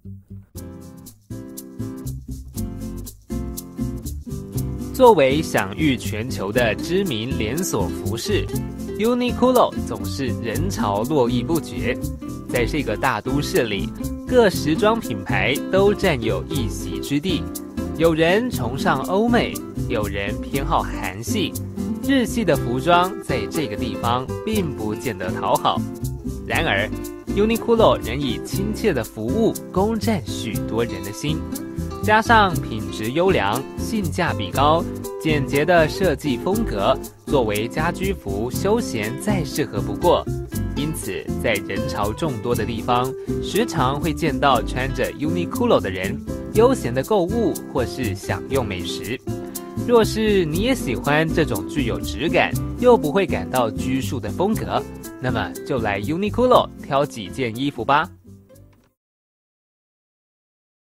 作为享誉全球的知名连锁服饰 ，Uniqlo 总是人潮络绎不绝。在这个大都市里，各时装品牌都占有一席之地。有人崇尚欧美，有人偏好韩系，日系的服装在这个地方并不见得讨好。然而 ，Uniqlo 仍以亲切的服务攻占许多人的心。加上品质优良、性价比高、简洁的设计风格，作为家居服休闲再适合不过。因此，在人潮众多的地方，时常会见到穿着 Uniqlo 的人，悠闲的购物或是享用美食。若是你也喜欢这种具有质感又不会感到拘束的风格，那么就来 Uniqlo 挑几件衣服吧。